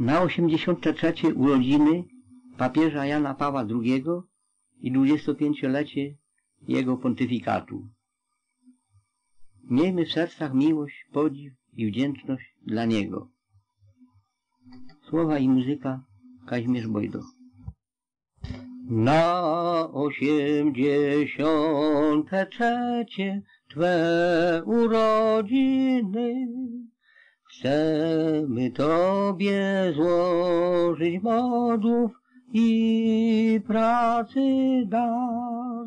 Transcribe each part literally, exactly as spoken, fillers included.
Na osiemdziesiąte trzecie urodziny papieża Jana Pawła drugiego i dwudziestopięciolecie jego pontyfikatu. Miejmy w sercach miłość, podziw i wdzięczność dla niego. Słowa i muzyka Kazimierz Bojdo. Na osiemdziesiąte trzecie Twe urodziny chcemy Tobie złożyć modłów i pracy dar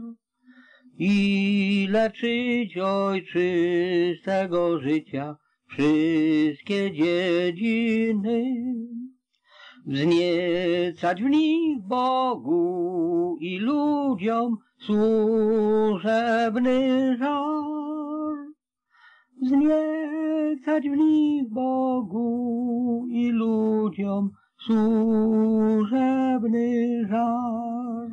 i leczyć ojczystego życia wszystkie dziedziny, wzniecać w nich Bogu i ludziom służebny żar, wzniecać w nich Bogu i ludziom służebny żar.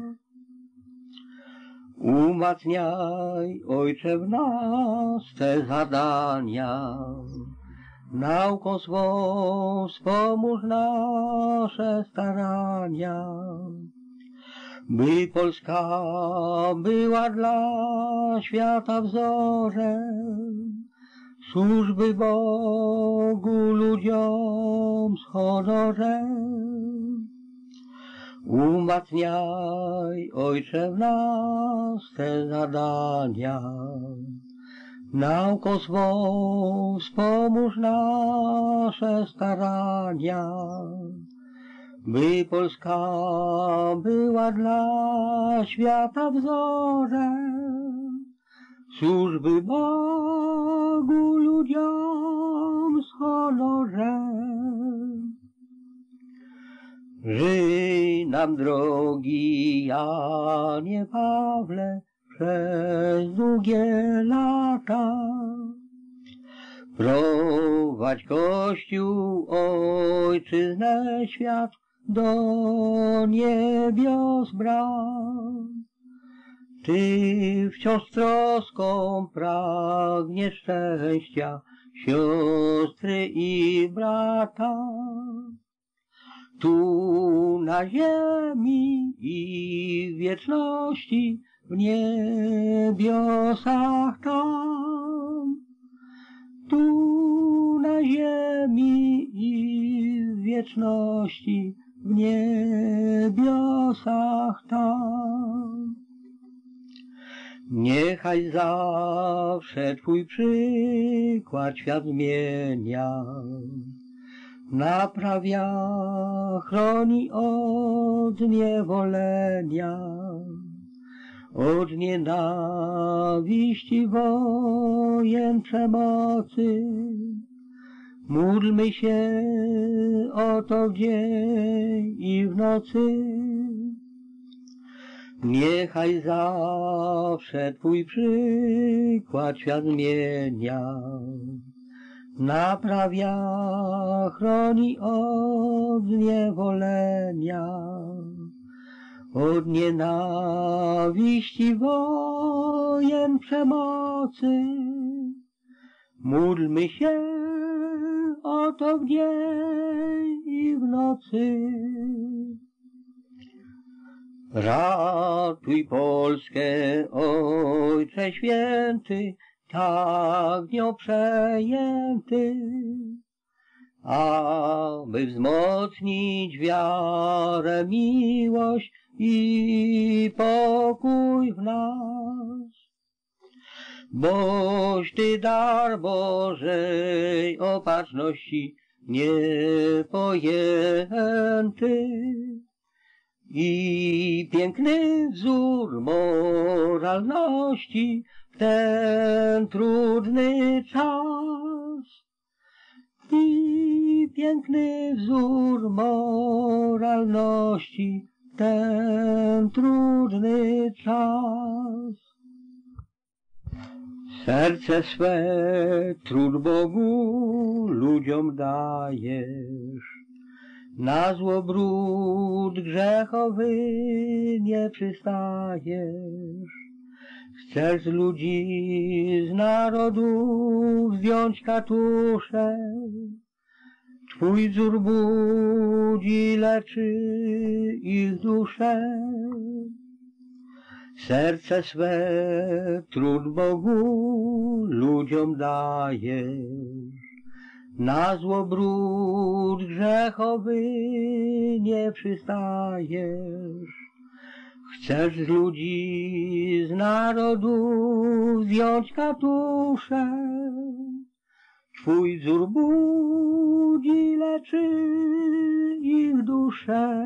Umacniaj, Ojcze, w nas te zadania, nauką swą wspomóż nasze starania, by Polska była dla świata wzorem służby Bogu, ludziom z honorem. Umacniaj, Ojcze, w nas te zadania, nauką swą wspomóż nasze starania, by Polska była dla świata wzorem służby Bogu, ludziom z honorem. Żyj nam, drogi Janie Pawle, przez długie lata. Prowadź Kościół, ojczyznę, świat do niebios bram. Ty wciąż troską pragniesz szczęścia siostry i brata. Tu na ziemi i w wieczności, w niebiosach tam. Tu na ziemi i w wieczności, w niebiosach tam. Niechaj zawsze Twój przykład świat zmienia, naprawia, chroni od zniewolenia, od nienawiści, wojen, przemocy. Módlmy się o to w dzień i w nocy. Niechaj zawsze Twój przykład świat zmienia, naprawia, chroni od zniewolenia, od nienawiści, wojen, przemocy. Módlmy się o to w dzień i w nocy. Ratuj Polskę, Ojcze Święty, tak nią przejęty, aby wzmocnić wiarę, miłość i pokój w nas. Boś Ty dar Bożej opatrzności niepojęty i piękny wzór moralności w ten trudny czas. I piękny wzór moralności w ten trudny czas. Serce swe trud Bogu ludziom dajesz, na złobrud grzechowy nie przystajesz. Chcesz z ludzi, z narodów zdjąć katusze, Twój wzór budzi, leczy ich duszę. Serce swe trud Bogu ludziom dajesz. Na złobrud grzechowy nie przystajesz. Chcesz z ludzi, z narodów zdjąć katusze. Twój wzór budzi, leczy ich duszę.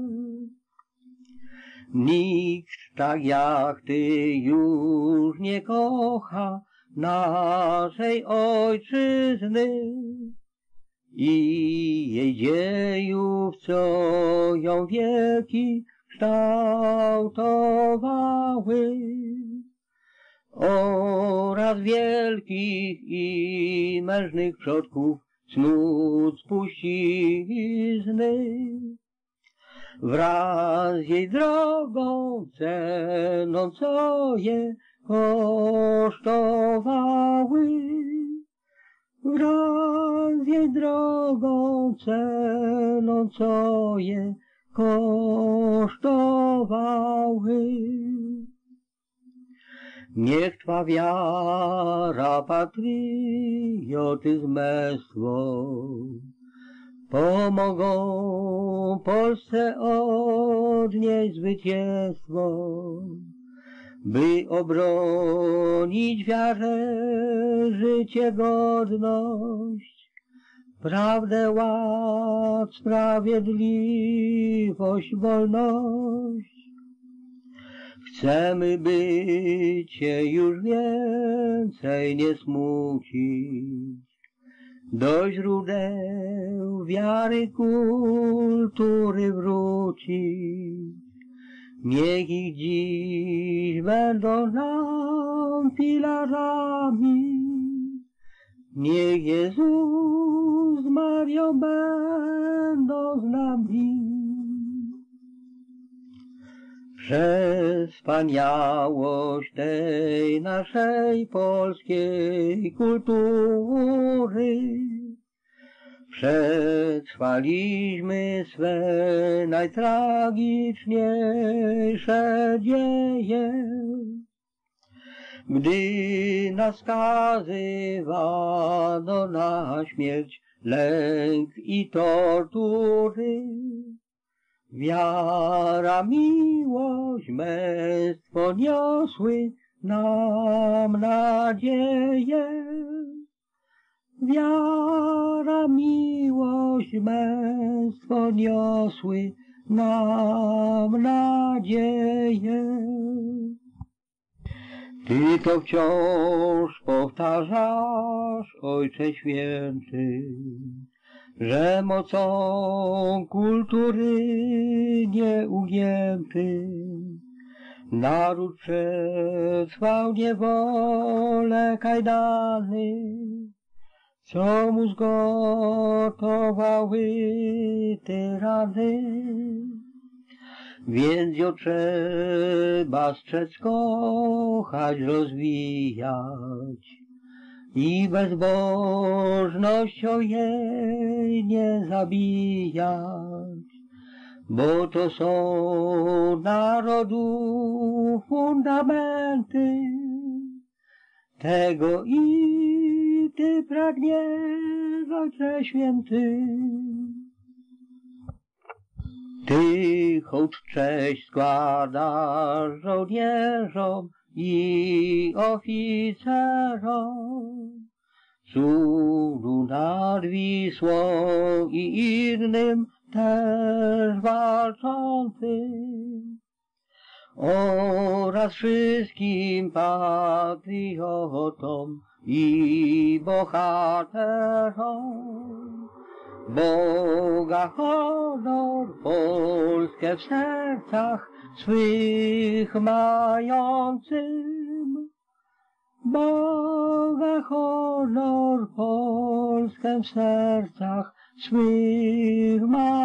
Nikt tak jak Ty już nie kocha naszej ojczyzny i jej dziejów, co ją wieki kształtowały, oraz wielkich i mężnych przodków cnót spuścizny. Wraz z jej drogą ceną, co je kosztowały. Wraz z jej drogą ceną, co je kosztowały. Niech Twa wiara, patriotyzm, męstwo pomogą Polsce odnieść zwycięstwo, by obronić wiarę, życie, godność, prawdę, ład, sprawiedliwość, wolność. Chcemy, by Cię już więcej nie smucić, do źródeł wiary, kultury wrócić. Niech ich dziś będą nam filarami, niech Jezus z Marią będą z nami. Przez wspaniałość tej naszej polskiej kultury przetrwaliśmy swe najtragiczniejsze dzieje. Gdy nas skazywano na śmierć, lęk i tortury, wiara, miłość, męstwo niosły nam nadzieję. Wiara, miłość, męstwo niosły nam nadzieję. Ty to wciąż powtarzasz, Ojcze Święty, że mocą kultury nieugięty naród przetrwał niewolę, kajdany, co mu zgotowały tyrany. Więc ją trzeba strzec, kochać, rozwijać i bezbożnością jej nie zabijać, bo to są narodu fundamenty. Tego i Ty pragniesz, Ojcze Święty. Ty hołd cześć składasz żołnierzom i oficerom, cudu nad Wisłą i innym też walczącym, oraz wszystkim patriotom i bohaterom. Boga, honor, Polskę w sercach swych mającym. Boga, honor, Polskę w sercach swych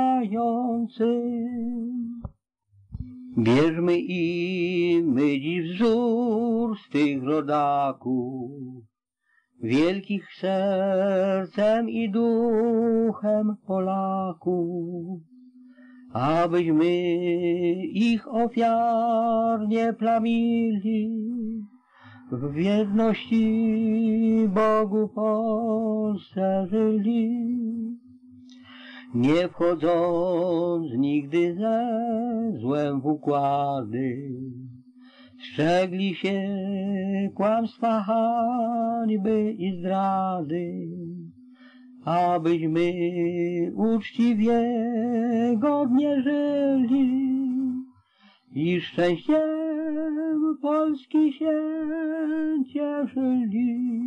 mającym. Bierzmy i my dziś wzór z tych rodaków, wielkich sercem i duchem Polaków, abyśmy ich ofiarnie plamili, w wierności Bogu Polsce żyli, nie wchodząc nigdy ze złem w układy, strzegli się kłamstwa, hańby i zdrady, abyśmy uczciwie, godnie żyli i szczęściem Polski się cieszyli.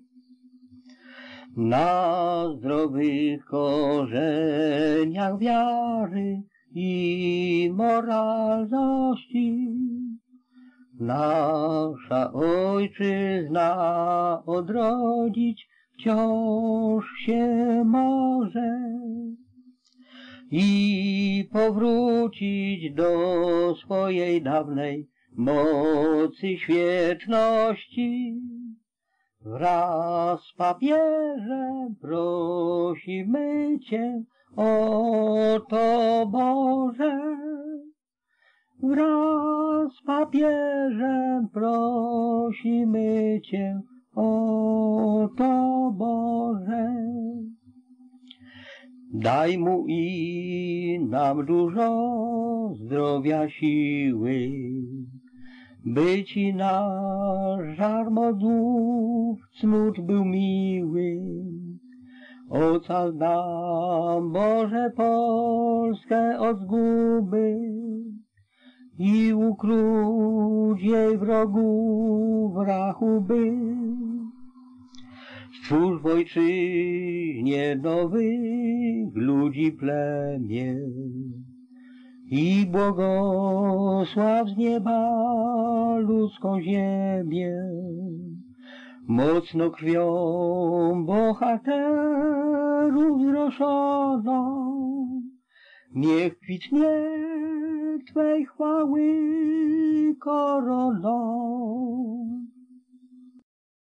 Na zdrowych korzeniach wiary i moralności nasza ojczyzna odrodzić wciąż się może i powrócić do swojej dawnej mocy świeczności. Wraz z papieżem prosimy Cię o to, Boże. Wraz z papieżem prosimy Cię o to, Boże. Daj mu i nam dużo zdrowia, siły, by Ci nasz żar modłów cnót był miły. Ocal nam, Boże, Polskę od zguby i ukróć jej wrogów rachuby. Stwórz w ojczyźnie nowych ludzi plemię i błogosław z nieba ludzką ziemię. Mocno krwią bohaterów wzroszoną, niech kwitnie Twej chwały koroną.